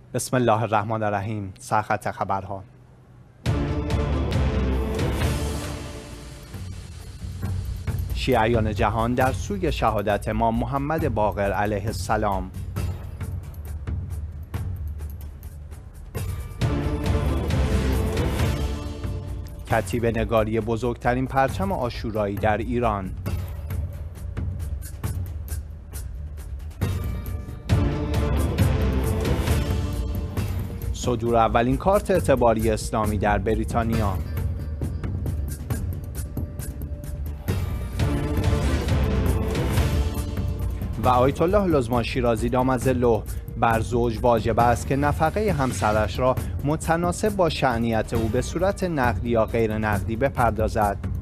بسم الله الرحمن الرحیم. سرخط خبرها. شیعیان جهان در سوی شهادت امام محمد باقر علیه السلام. کتیبه نگاری بزرگترین پرچم عاشورایی در ایران. صدور اولین کارت اعتباری اسلامی در بریتانیا. و آیت الله لزمان شیرازی دامظله: بر زوج واجب است که نفقه همسرش را متناسب با شأنیت او به صورت نقدی یا غیر نقدی بپردازد.